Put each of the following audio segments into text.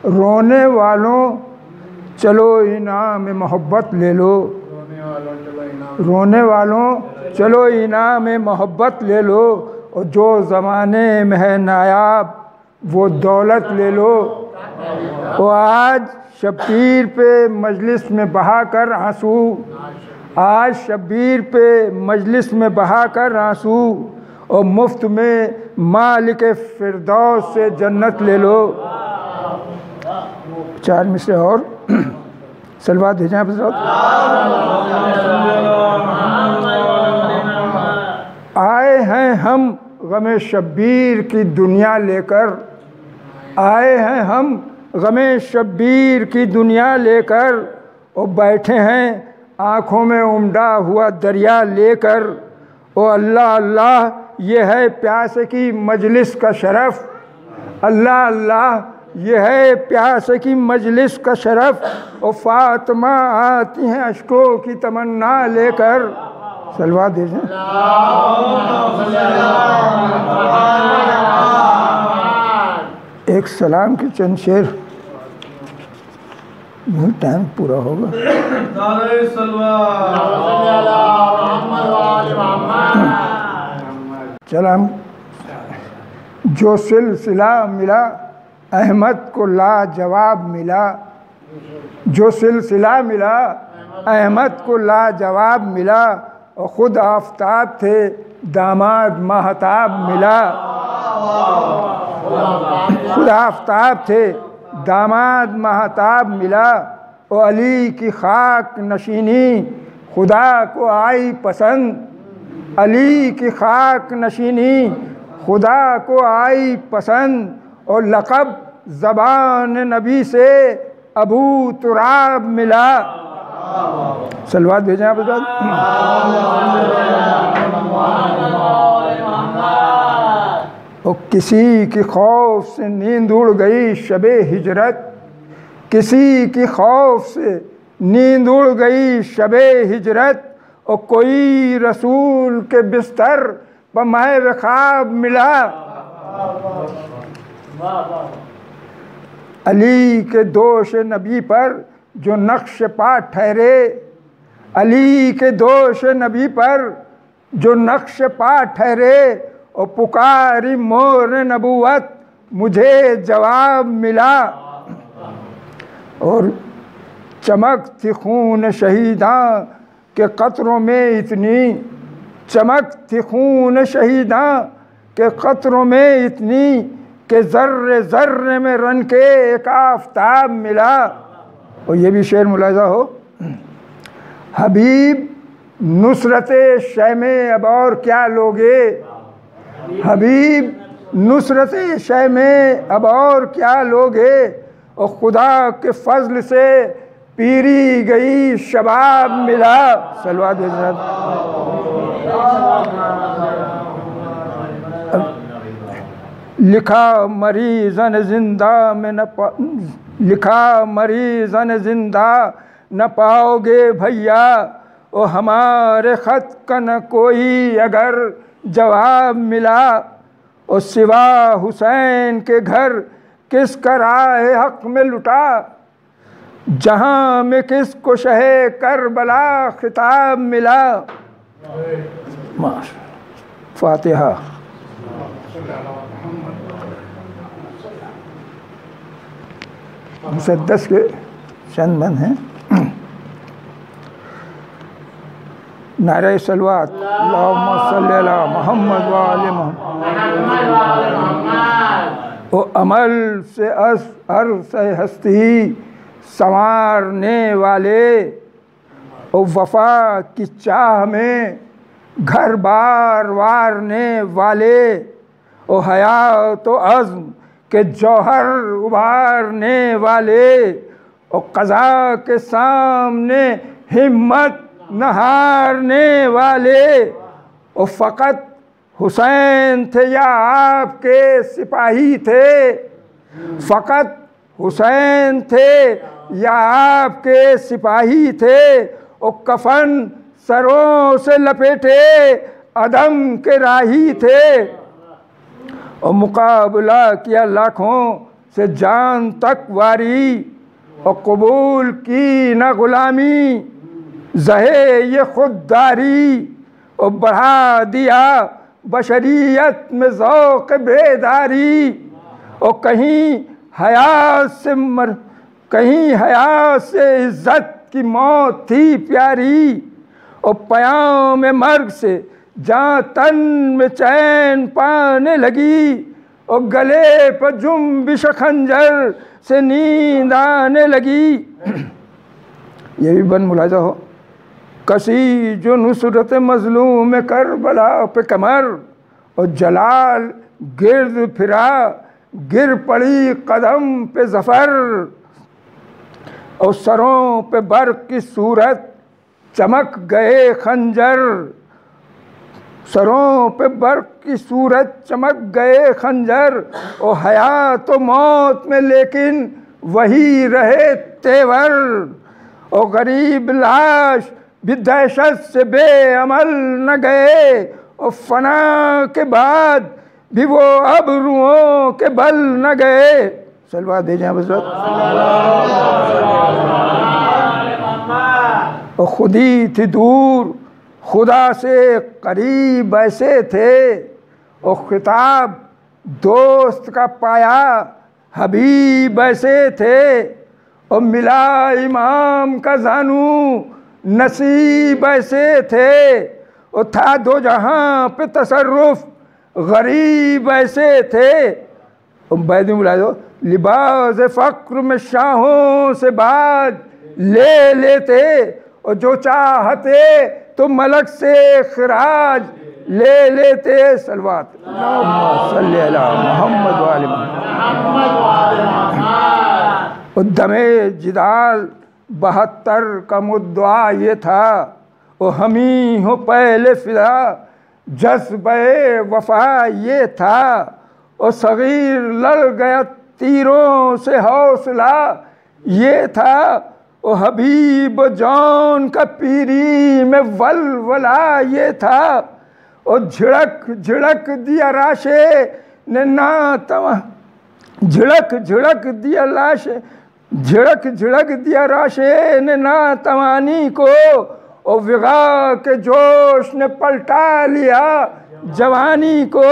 रोने वालों चलो इनाम मोहब्बत ले लो, रोने वालों चलो इनाम मोहब्बत ले लो, और जो ज़माने में है नायाब वो दौलत ले लो। वो आज शब्बीर पे मजलिस में बहा कर आंसू, आज शब्बीर पे मजलिस में बहा कर आंसू, और मुफ्त में मालिक फिरदौस से जन्नत ले लो। 4 मिसरे और सलवात भेजें आप। आए हैं हम गमे शब्बीर की दुनिया लेकर, आए हैं हम गमे शब्बीर की दुनिया लेकर, और बैठे हैं आँखों में उमड़ा हुआ दरिया लेकर। ओ अल्लाह अल्लाह ये है प्यासे की मजलिस का शरफ़, अल्लाह अल्लाह ये है प्यासे की मजलिस का शरफ़। और फातिमा आती हैं अश्कों की तमन्ना लेकर। सलवा दीजिए। एक सलाम की चंद शेर, यही टाइम पूरा होगा। चल हम जो सिलसिला मिला अहमद को लाजवाब मिला, जो सिलसिला मिला अहमद को लाजवाब मिला, और ख़ुद आफताब थे दामाद महताब मिला, खुद आफताब थे दामाद महताब मिला। और अली की खाक नशीनी खुदा को आई पसंद, अली की खाक नशीनी खुदा को आई पसंद। और लक़ब ज़बान नबी से अबू तुराब मिला। सलवात भेजें आप। और किसी की खौफ से नींद उड़ गई शबे हिजरत, किसी की खौफ से नींद उड़ गई शबे हिजरत। और कोई रसूल के बिस्तर पर महव ख्वाब मिला। अली के दोष नबी पर जो नक्श पा ठहरे, अली के दोष नबी पर जो नक्श पा ठहरे। और पुकारी मोर नबूवत मुझे जवाब मिला। और चमक थी खून शहीदां के कतरों में इतनी, चमक थी खून शहीदां के कतरों में इतनी, के ज़र्रे ज़र्रे में रन के एक आफताब मिला। और ये भी शेर मुलाजा हो। हबीब नुसरते शय में अब और क्या लोगे, हबीब नुसरते शय में अब और क्या लोगे। और खुदा के फजल से पीरी गई शबाब मिला। सलवात लिखा मरीज़न जिंदा में न लिखा मरीज़न जिंदा न पाओगे भैया। ओ हमारे ख़त का न कोई अगर जवाब मिला। और सिवा हुसैन के घर किस का राह हक़ में लुटा, जहाँ में किस को शहे करबला खिताब मिला। फातिहा। मुसद्दस के चंद मन हैं। नारे सलवात अल्लाहुम्मा सल्ली अला मुहम्मद व आले मुहम्मद। ओ अमल से अर्ज़ हस्ती संवारने वाले, ओ वफ़ा की चाह में घर बार वारने वाले। ओ हया तो अज़्म के जौहर उभारने वाले। और क़ज़ा के सामने हिम्मत न हारने वाले। और फ़कत हुसैन थे या आपके सिपाही थे, फ़कत हुसैन थे या आपके सिपाही थे। और कफन सरों से लपेटे अदम के राही थे। और मुकाबला किया लाखों से जान तक वारी, और कबूल की न गुलामी जहे ये खुददारी, और बढ़ा दिया बशरियत में ज़ौक़ बेदारी। और कहीं हया से इज़्ज़त की मौत थी प्यारी, और पयाम मर्ग से जहाँ तन में चैन पाने लगी, और गले पर जुम्बिश खंजर से नींद आने लगी। ये भी बन मुलाजा हो। कसी जो नुसरत मजलूम करबला पे कमर, और जलाल गिर्द फिरा गिर पड़ी कदम पे ज़फ़र, और सरों पे बर्क़ की सूरत चमक गए खंजर, सरों पे बर्क़ की सूरत चमक गए खंजर। और हयात तो मौत में लेकिन वही रहे तेवर, और गरीब लाश भी दहशत से बेअमल न गए, और फना के बाद भी वो अब रूहों के बल न गए। सलवा दे जाए हज़रत। और खुदी थी दूर खुदा से करीब ऐसे थे, और खिताब दोस्त का पाया हबीब ऐसे थे, और मिला इमाम का जानू नसीब ऐसे थे, और था दो जहां पे तसर्रुफ गरीब ऐसे थे। और बैदी बुला दो लिबास फ़क्र में शाहों से बाद ले लेते, और जो चाहते तो मलक से खराज ले लेते। सलवात सल्ली अला मोहम्मद व आले मोहम्मद। और दमे जिदाल 72 का मुद्दा ये था, और हमी हो पहले फिदा जज्बे वफा ये था, और सगीर लड़ गया तीरों से हौसला ये था, और हबीब जौन का पीरी में वलवला ये था, और झिड़क झिड़क दिया राशे ने ना तवा, झिड़क झिड़क दिया लाशे, झिड़क झिड़क दिया राशे ने ना तवानी को, और विगा के जोश ने पलटा लिया जवानी को।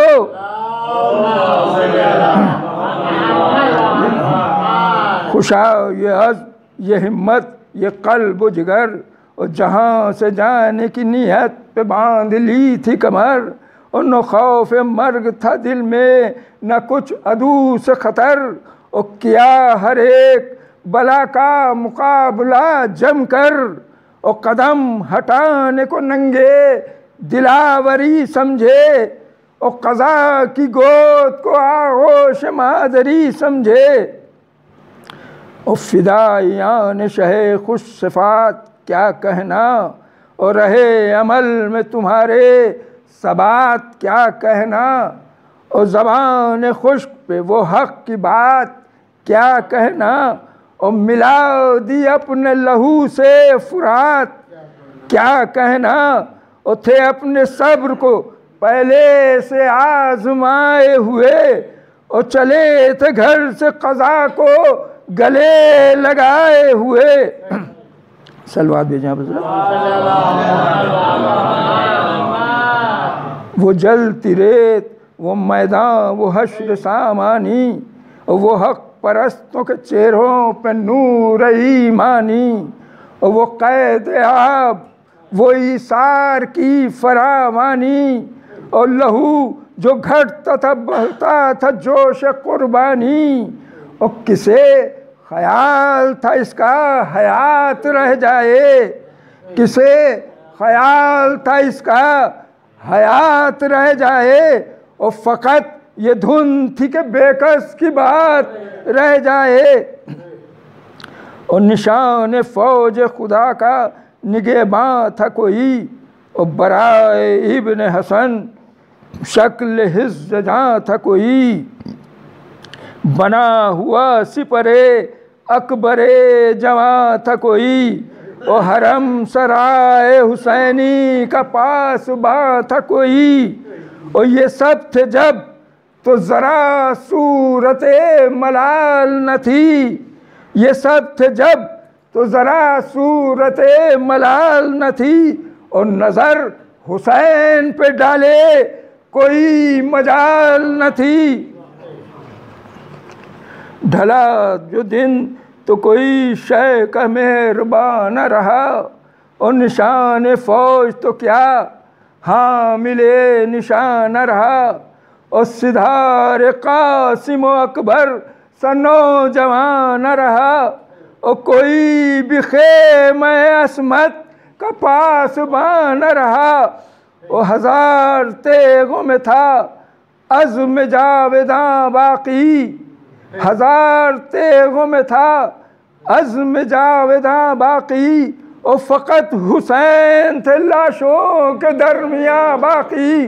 खुशा ये अज़्म ये हिम्मत ये क़ल्ब व जिगर, और जहाँ से जाने की नीयत पे बांध ली थी कमर, और न खौफ मर्ग था दिल में न कुछ अदू से ख़तर, और किया हर एक बला का मुकाबला जम कर, और कदम हटाने को नंगे दिलावरी समझे, और क़ज़ा की गोद को आगोश मादरी समझे। और फ़िदायान शहे खुश सिफ़ात क्या कहना, और रहे अमल में तुम्हारे सबात क्या कहना, और ज़बान खुश्क पे वो हक़ की बात क्या कहना, और मिला दी अपने लहू से फुरात क्या कहना, और थे अपने सब्र को पहले से आज़माए हुए, और चले थे घर से क़ज़ा को गले लगाए हुए। सलवात भेजें वो जलती रेत वो मैदान वो हश्र सामानी, और वो हक़ परस्तों के चेहरों पे नूर ईमानी, और वो कैद आब वो ईसार की फरावानी, और लहू जो घटता था बहता था जोश कुर्बानी, और किसे ख्याल था इसका हयात रह जाए, किसे ख्याल था इसका हयात रह जाए, और फ़कत ये धुन थी कि बेकस की बात रह जाए। और निशान फ़ौज खुदा का निगहबां था कोई, और बराए इब्न हसन शक्ल हिज़्ज़ जहाँ था कोई, बना हुआ सिपरे अकबरे जवां था कोई, और हरम सराय हुसैनी का पास बा था कोई। और ये सब थे जब तो ज़रा सूरत मलाल न थी। ये सब थे जब तो ज़रा सूरत मलाल न थी। और नज़र हुसैन पे डाले कोई मजाल न थी। ढला जो दिन तो कोई शय का मेहरबान न रहा। और निशान फौज तो क्या हाँ मिले निशान रहा। और सिधार कासिम अकबर सा नौजवान रहा। और कोई भी ख़ेमे अस्मत का पास बान रहा। और हजार तेगों में था अज़्म जावेदां बाकी। हजार तेगों में था अज़्म जावेदां बाकी। और फ़कत हुसैन थे लाशों के दरमियाँ बाकी।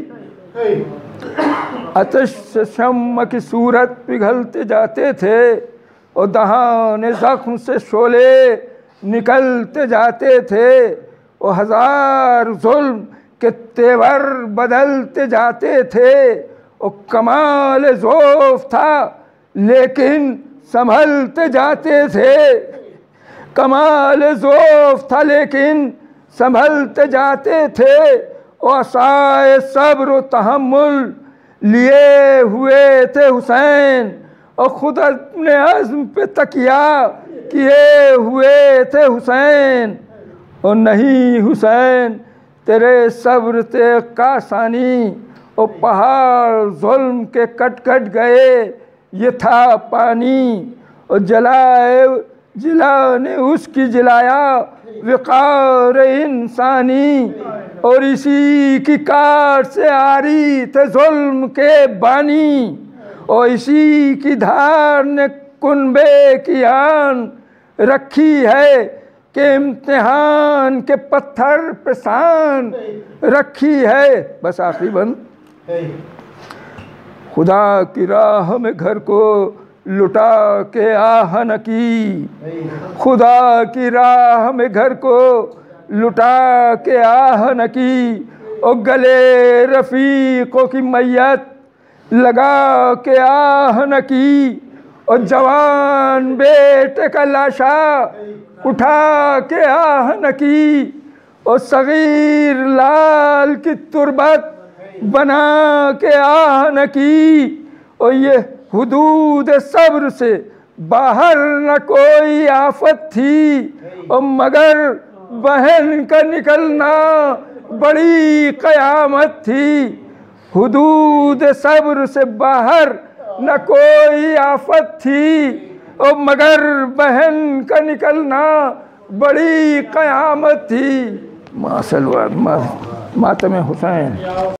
आतिश से शम्म की सूरत पिघलते जाते थे। और दहान ज़ख्म से शोले निकलते जाते थे। और हजार जुल्म के तेवर बदलते जाते थे। और कमाल ज़ौफ़ था लेकिन संभलते जाते थे। कमाल ज़ौफ़ था लेकिन संभलते जाते थे। और असाए सब्र व तहम्मुल लिए हुए थे हुसैन। और खुद अपने अज़्म पे तकिया किए हुए थे हुसैन। और नहीं हुसैन तेरे सब्र ते कासानी। और पहाड़ जुल्म के कट कट गए ये था पानी। और जिला ने उसकी जिलाया विकार इंसानी। और इसी की कार से आरी थे जुल्म के बानी। और इसी की धार ने कुनबे की आन रखी है कि इम्तिहान के पत्थर पे शान रखी है। बस आखिरी बंद। खुदा की राह में घर को लुटा के आहन की। खुदा की राह में घर को लुटा के आहन की। और गले रफ़ीक़ों की मैयत लगा के आहन की। और जवान बेटे का लाशा उठा के आहन की। और सगीर लाल की तुरबत बना के आहन की। और ये हुदूद सब्र से बाहर न कोई आफत थी। और मगर बहन का निकलना बड़ी क़यामत थी। हुदूद सब्र से बाहर न कोई आफत थी। और मगर बहन का निकलना बड़ी क़यामत थी। मातम हुसैन।